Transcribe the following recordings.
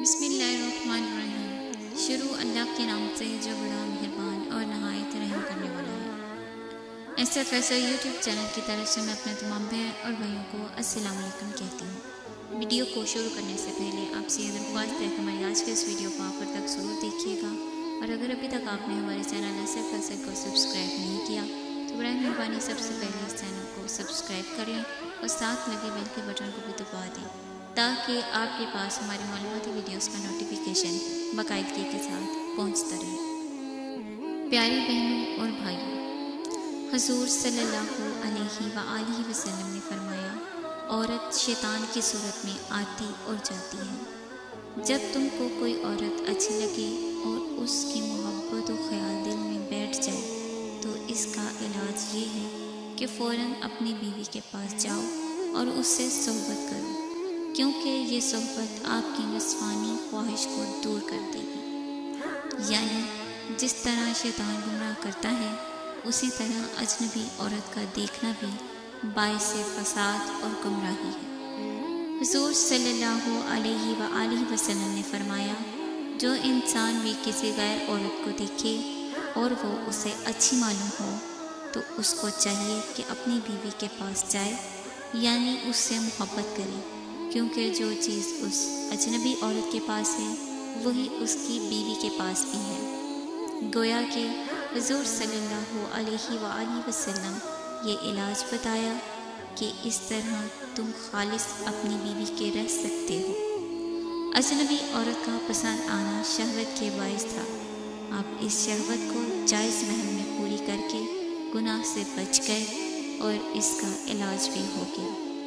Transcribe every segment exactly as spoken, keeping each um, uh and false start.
بسم اللہ الرحمن الرحیم۔ شروع اللہ کے نام سے جو بڑا مہربان اور نہایت رحم کرنے والا ہے۔ S F S YouTube channel کی طرف سے میں اپنے تمام بہن اور بھائیوں کو السلام علیکم کہتی ہوں۔ ویڈیو کو شروع کرنے سے پہلے آپ سے یہ درخواست ہے کہ ہماری آج کے اس ویڈیو کو آخر تک ضرور دیکھیے گا، اور اگر ابھی تک آپ نے ہمارے چینل ایس ایف ایس کو سبسکرائب نہیں کیا تو برائے مہربانی سب سے پہلے اس چینل کو سبسکرائب کر لیں اور ساتھ لگے بیل کے بٹن کو بھی دبا دیں تاکہ آپ کے پاس ہماری معلوماتی ویڈیوز کا نوٹیفیکیشن باقاعدگی کے ساتھ پہنچتا رہے۔ پیاری بہنوں اور بھائیوں، حضور صلی اللہ علیہ وآلہ وسلم نے فرمایا، عورت شیطان کی صورت میں آتی اور جاتی ہے۔ جب تم کو کوئی عورت اچھی لگے اور اس کی محبت و خیال دل میں بیٹھ جائے تو اس کا علاج یہ ہے کہ فوراً اپنی بیوی کے پاس جاؤ اور اس سے صحبت کرو، کیونکہ یہ صحبت آپ کی نسوانی خواہش کو دور کر دے گی۔ یعنی جس طرح شیطان گمراہ کرتا ہے اسی طرح اجنبی عورت کا دیکھنا بھی باعث فساد اور گمراہی ہے۔ حضور صلی اللہ علیہ وآلہ وسلم نے فرمایا، جو انسان بھی کسی غیر عورت کو دیکھے اور وہ اسے اچھی معلوم ہو تو اس کو چاہیے کہ اپنی بیوی کے پاس جائے، یعنی اس سے محبت کرے، کیونکہ جو چیز اس اجنبی عورت کے پاس ہے وہی اس کی بیوی کے پاس بھی ہے۔ گویا کہ حضور صلی اللہ علیہ وآلہ وسلم یہ علاج بتایا کہ اس طرح تم خالص اپنی بیوی کے رہ سکتے ہو۔ اجنبی عورت کا پسند آنا شہوت کے باعث تھا۔ آپ اس شہوت کو جائز محل میں پوری کر کے گناہ سے بچ گئے اور اس کا علاج بھی ہو گیا۔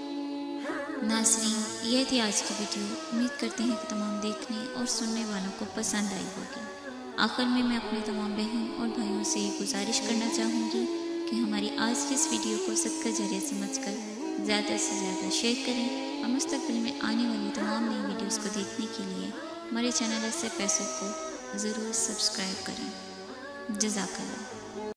ناظرین، یہ تھی آج کی ویڈیو۔ امید کرتے ہیں کہ تمام دیکھنے اور سننے والوں کو پسند آئی ہوگی۔ آخر میں میں اپنے تمام بہن اور بھائیوں سے یہ گزارش کرنا چاہوں گی کہ ہماری آج کی اس ویڈیو کو صدقہ جاریہ سمجھ کر زیادہ سے زیادہ شیئر کریں، اور مستقبل میں آنے والی تمام نئی ویڈیوز کو دیکھنے کے لیے ہمارے چینل ایس ایف ایس کو ضرور سبسکرائب کریں۔ جزاک اللہ۔